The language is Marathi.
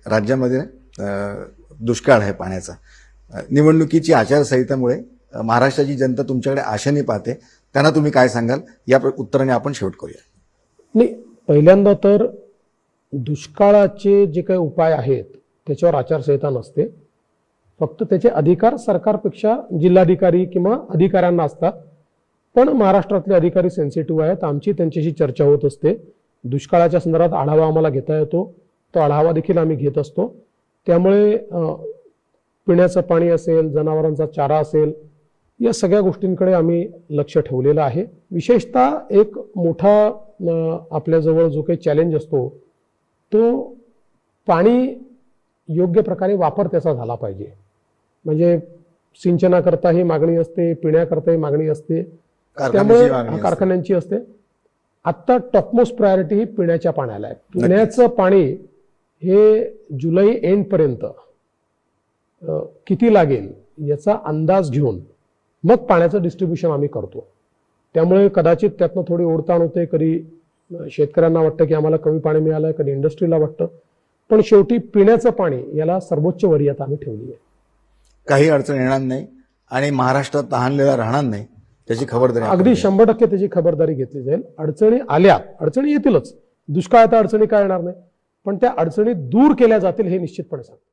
राज्यामध्ये दुष्काळ आहे पाण्याचा। निवडणुकीची आचारसंहितेमुळे महाराष्ट्राची जनता तुमच्याकडे आशेने पाहते, त्यांना तुम्ही काय सांगाल? या उत्तराने आपण शेवट करूया। नाही, पहिल्यांदा तर दुष्काळाचे जे काही उपाय आहेत त्याच्यावर आचारसंहिता नसते, फक्त त्याचे अधिकार सरकारपेक्षा जिल्हाधिकारी किंवा अधिकाऱ्यांना असतात। पण महाराष्ट्रातले अधिकारी सेन्सिटिव्ह आहेत, आमची त्यांच्याशी चर्चा होत असते। दुष्काळाच्या संदर्भात आढावा आम्हाला घेता येतो, तो आढावा देखील आम्ही घेत असतो। त्यामुळे पिण्याचं पाणी असेल, जनावरांचा चारा असेल, या सगळ्या गोष्टींकडे आम्ही लक्ष ठेवलेलं आहे। विशेषतः एक मोठा आपल्याजवळ जो काही चॅलेंज असतो तो पाणी योग्य प्रकारे वापर त्याचा झाला पाहिजे। म्हणजे सिंचनाकरताही मागणी असते, पिण्याकरताही मागणी असते, त्यामुळे कारखान्यांची असते। आता टॉपमोस्ट प्रायोरिटी ही पिण्याच्या पाण्याला आहे। पिण्याचं पाणी हे जुलै एंड पर्यंत किती लागेल याचा अंदाज घेऊन मग पाण्याचं डिस्ट्रीब्युशन आम्ही करतो। त्यामुळे कदाचित त्यातनं थोडी ओढताण होते, कधी शेतकऱ्यांना वाटतं की आम्हाला कमी पाणी मिळालंय, कधी इंडस्ट्रीला वाटतं, पण शेवटी पिण्याचं पाणी याला सर्वोच्च वरीयता आम्ही ठेवली आहे। काही अडचण येणार नाही आणि महाराष्ट्रात तहानलेला राहणार नाही त्याची खबरदारी अगदी 100% त्याची खबरदारी घेतली जाईल। अडचणी आल्या, अडचणी येतीलच, दुष्काळात अडचणी काय येणार नाही, पण त्या अडचणी दूर केल्या जातील हे निश्चितपणे सांगतो।